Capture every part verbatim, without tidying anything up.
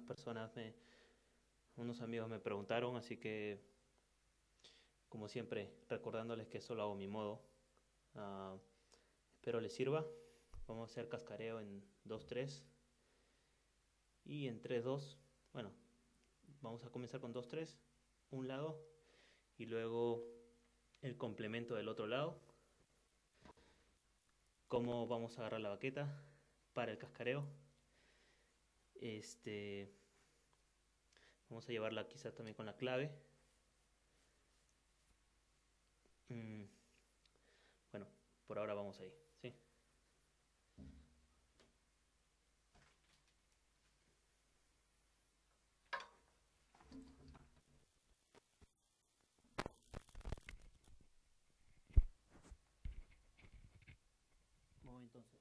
personas, me, unos amigos me preguntaron, así que como siempre recordándoles que solo hago mi modo. Uh, espero les sirva. Vamos a hacer cascareo en dos tres y en tres dos. Bueno, vamos a comenzar con dos tres, un lado, y luego el complemento del otro lado. Cómo vamos a agarrar la baqueta para el cascareo. Este, vamos a llevarla quizá también con la clave. Mm, bueno, por ahora vamos ahí, ¿sí? Vamos entonces.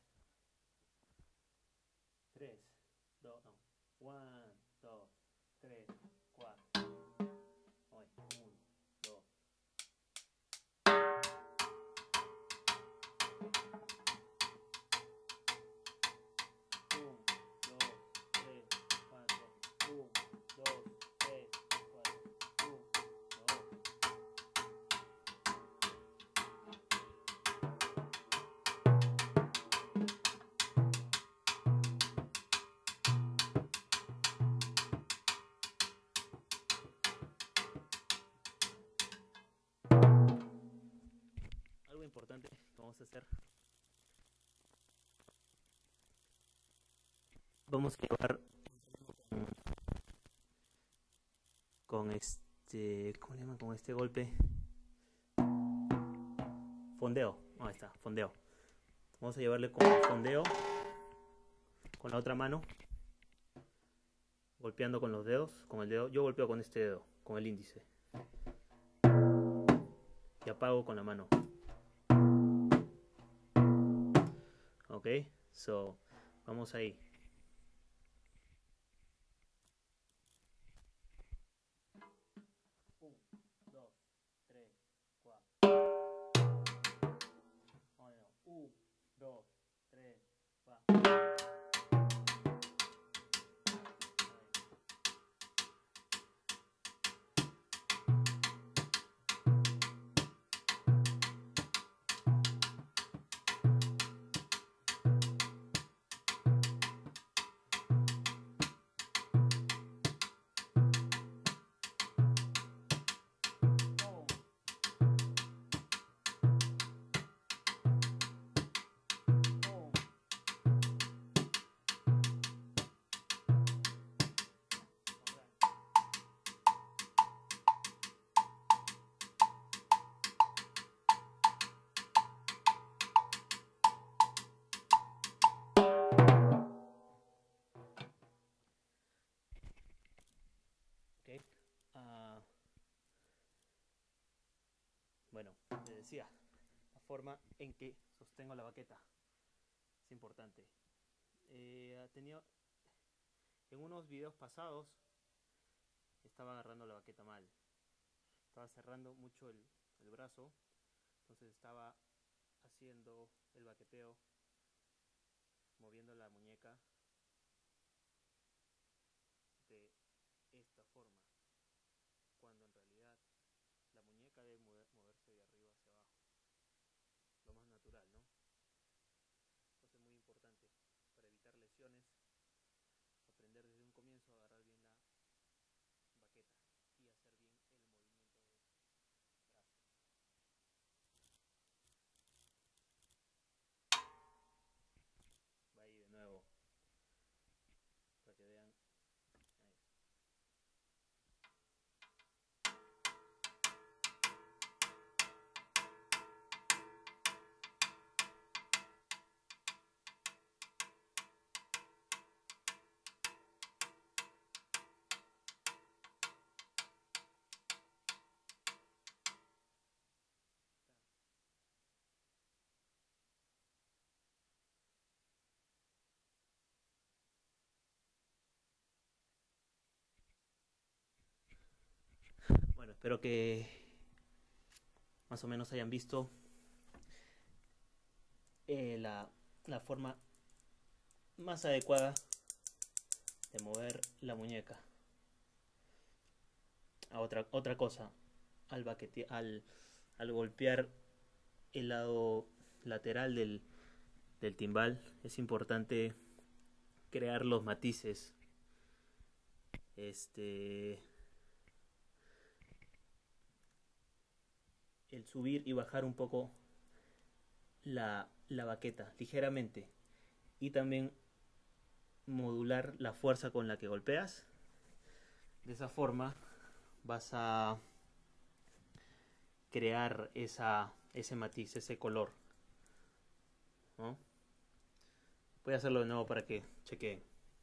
tres, dos, no. uno, dos, tres, cuatro. Hoy, uno, dos. Algo importante que vamos a hacer. Vamos a llevar con este, ¿cómo le llaman? Con este golpe. Fondeo, ahí está, fondeo. Vamos a llevarle con el fondeo, con la otra mano, golpeando con los dedos, con el dedo. Yo golpeo con este dedo, con el índice. Y apago con la mano. Ok, so, vamos ahí. uno, dos, tres, cuatro. Okay. Uh, bueno, les decía, la forma en que sostengo la baqueta es importante. Eh, tenía, en unos videos pasados estaba agarrando la baqueta mal. Estaba cerrando mucho el, el brazo, entonces estaba haciendo el baqueteo, moviendo la muñeca de esta forma, cuando en realidad la muñeca debe mover, moverse de arriba hacia abajo, lo más natural, ¿no? Entonces muy importante para evitar lesiones, aprender desde un comienzo a agarrar bien la baqueta y hacer bien el movimiento de brazo. Va ahí de nuevo para que vean. Bueno, espero que más o menos hayan visto eh, la, la forma más adecuada de mover la muñeca. A otra, otra cosa, al, baquete, al, al golpear el lado lateral del, del timbal es importante crear los matices. Este, el subir y bajar un poco la, la baqueta ligeramente, y también modular la fuerza con la que golpeas. De esa forma vas a crear esa, ese matiz, ese color, ¿no? Voy a hacerlo de nuevo para que chequeen.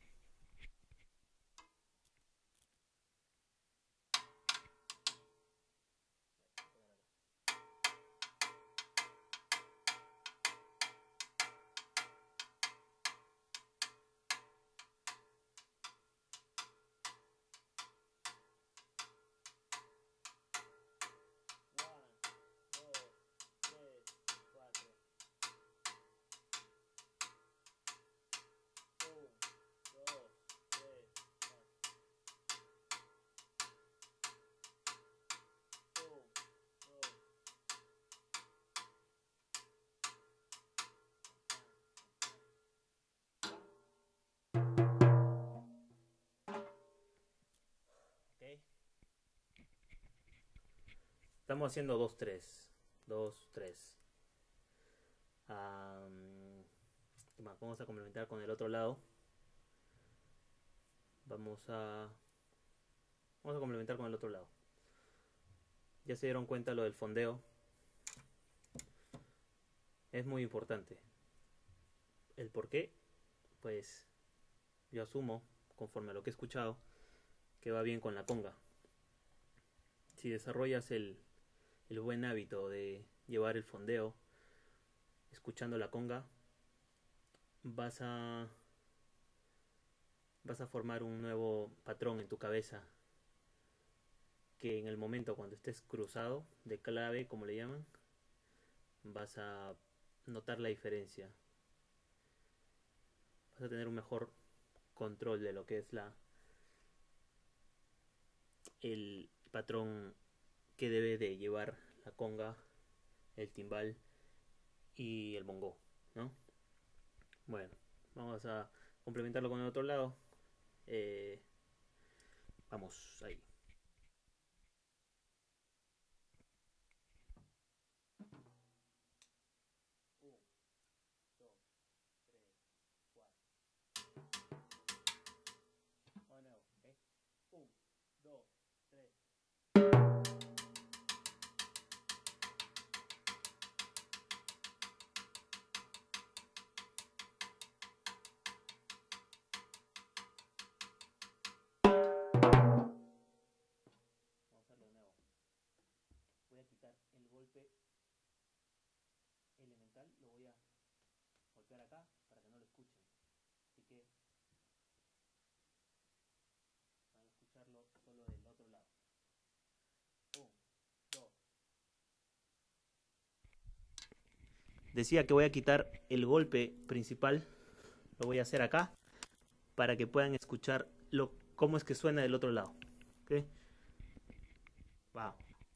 Estamos haciendo dos tres. dos tres. Um, vamos a complementar con el otro lado. Vamos a Vamos a complementar con el otro lado. Ya se dieron cuenta lo del fondeo. Es muy importante. ¿El por qué? Pues yo asumo, conforme a lo que he escuchado, que va bien con la conga. Si desarrollas el, el buen hábito de llevar el fondeo escuchando la conga, vas a vas a formar un nuevo patrón en tu cabeza, que en el momento cuando estés cruzado de clave, como le llaman, vas a notar la diferencia. Vas a tener un mejor control de lo que es la el patrón que debe de llevar la conga, el timbal y el bongo, ¿no? Bueno, vamos a complementarlo con el otro lado. Eh, vamos ahí. Voy a quitar el golpe elemental, lo voy a golpear acá para que no lo escuchen. Así que van a escucharlo solo del otro lado. Un, dos. Decía que voy a quitar el golpe principal, lo voy a hacer acá para que puedan escuchar lo, cómo es que suena del otro lado. ¿Okay? Va.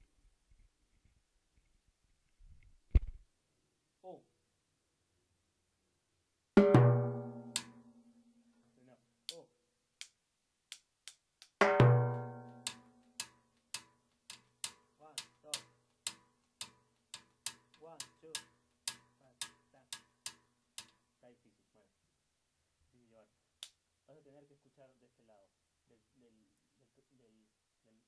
Oh. Oh. One, dos. One, two. Está, está difícil, bueno. Difícil llevar. Vas a tener que escuchar de este lado, del, del, del, del, del,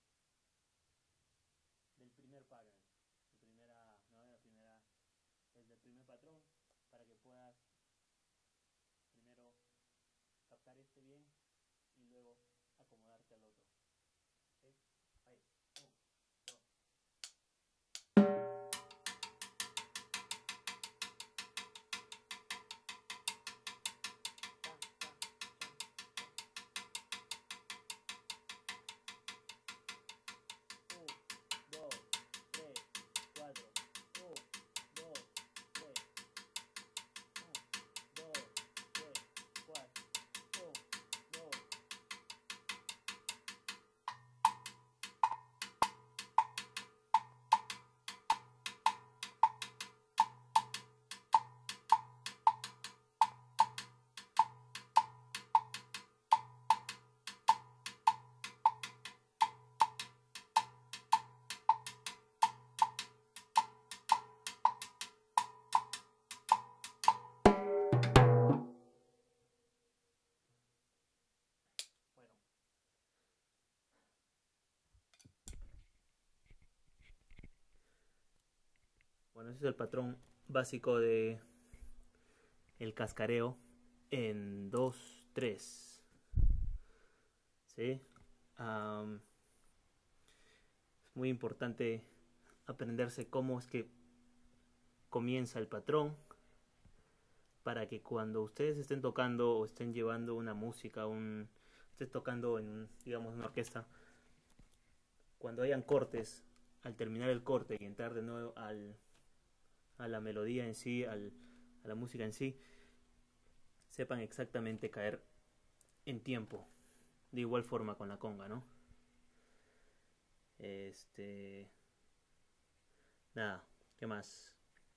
del primer pattern, de primera, no de la primera, es del primer patrón, para que puedas primero captar este bien y luego acomodarte al otro. ¿Okay? Ahí, un, dos. Bueno, ese es el patrón básico de el cascareo en dos tres. ¿Sí? Um, es muy importante aprenderse cómo es que comienza el patrón para que cuando ustedes estén tocando o estén llevando una música, un, estén tocando en, digamos, una orquesta, cuando hayan cortes, al terminar el corte y entrar de nuevo al, a la melodía en sí, al, a la música en sí, sepan exactamente caer en tiempo. De igual forma con la conga, ¿no? Este. Nada, ¿qué más?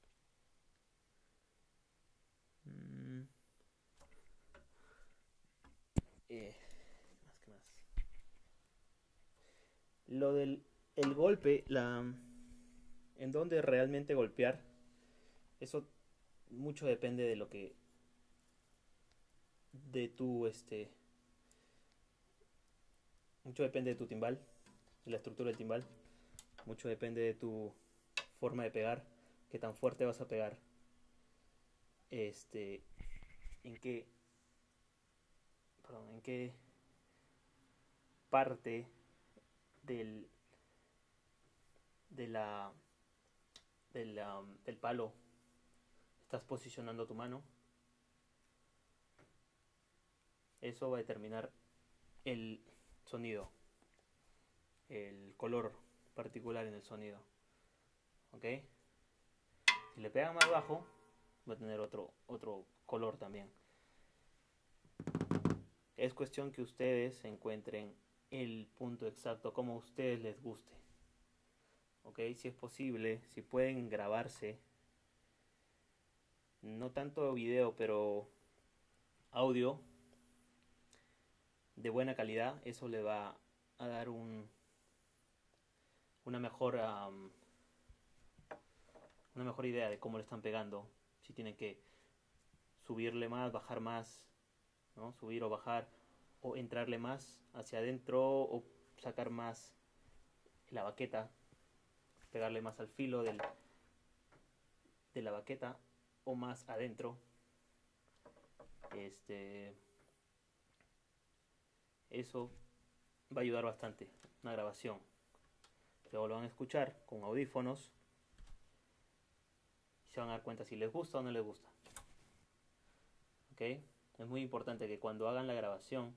Mm, eh, ¿qué más? ¿Qué más? Lo del el golpe, la, en dónde realmente golpear, eso mucho depende de lo que, de tu, este, mucho depende de tu timbal, de la estructura del timbal, mucho depende de tu forma de pegar, qué tan fuerte vas a pegar, este, en qué, perdón, en qué parte del, de la, de la, del palo estás posicionando tu mano. Eso va a determinar el sonido, el color particular en el sonido. ¿Ok? Si le pegan más bajo, va a tener otro, otro color también. Es cuestión que ustedes encuentren el punto exacto como a ustedes les guste. ¿Ok? Si es posible, si pueden grabarse, no tanto video, pero audio de buena calidad, eso le va a dar un, una mejor um, una mejor idea de cómo le están pegando, si tienen que subirle más, bajar más, ¿no? Subir o bajar, o entrarle más hacia adentro, o sacar más la baqueta, pegarle más al filo del, de la baqueta, o más adentro. Este, eso va a ayudar bastante, una grabación. Luego lo van a escuchar con audífonos y se van a dar cuenta si les gusta o no les gusta. ¿Ok? Es muy importante que cuando hagan la grabación,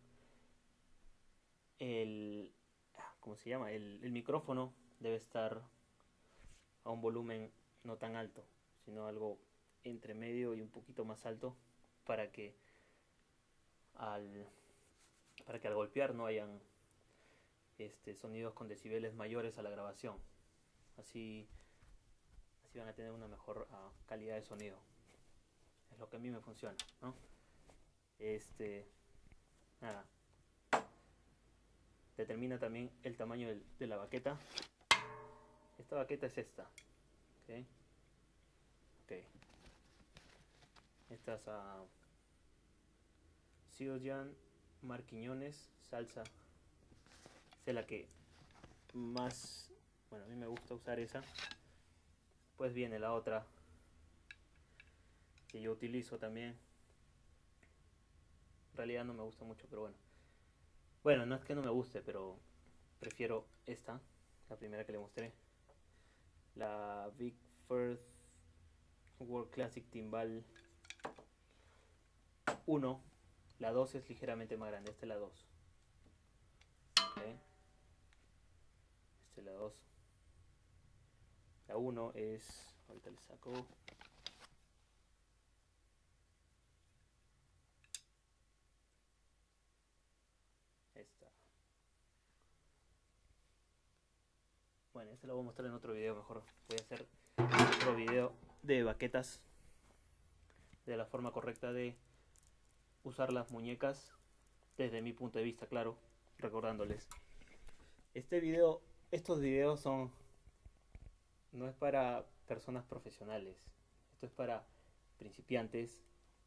el, ¿cómo se llama? El, el micrófono debe estar a un volumen no tan alto, sino algo entre medio y un poquito más alto para que al, para que al golpear no hayan este, sonidos con decibeles mayores a la grabación. Así, así van a tener una mejor uh, calidad de sonido. Es lo que a mí me funciona, ¿no? Este, nada. Determina también el tamaño del, de la baqueta. Esta baqueta es esta. ¿Okay? Okay. Esta es a uh, Siljan Marquiñones Salsa. Esa es la que más, bueno, a mí me gusta usar esa. Pues viene la otra que yo utilizo también. En realidad no me gusta mucho, pero bueno. Bueno, no es que no me guste, pero prefiero esta, la primera que le mostré. La Big First World Classic Timbal uno. La dos es ligeramente más grande, esta es la dos. ¿Okay? Esta es la dos. La uno es, ahorita le saco. Esta. Bueno, este lo voy a mostrar en otro video mejor. Voy a hacer otro video de baquetas, de la forma correcta de usar las muñecas desde mi punto de vista, claro, recordándoles. Este video, estos videos son, no es para personas profesionales, esto es para principiantes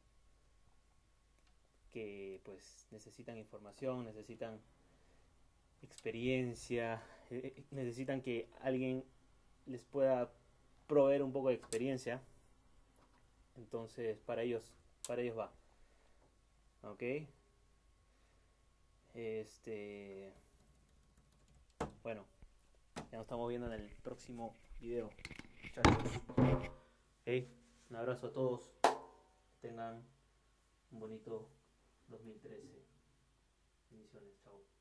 que pues necesitan información, necesitan experiencia, eh, necesitan que alguien les pueda proveer un poco de experiencia. Entonces para ellos, para ellos va. Ok. Este, bueno, ya nos estamos viendo en el próximo video, muchachos. Okay. Un abrazo a todos. Tengan un bonito dos mil trece. Bendiciones, chao.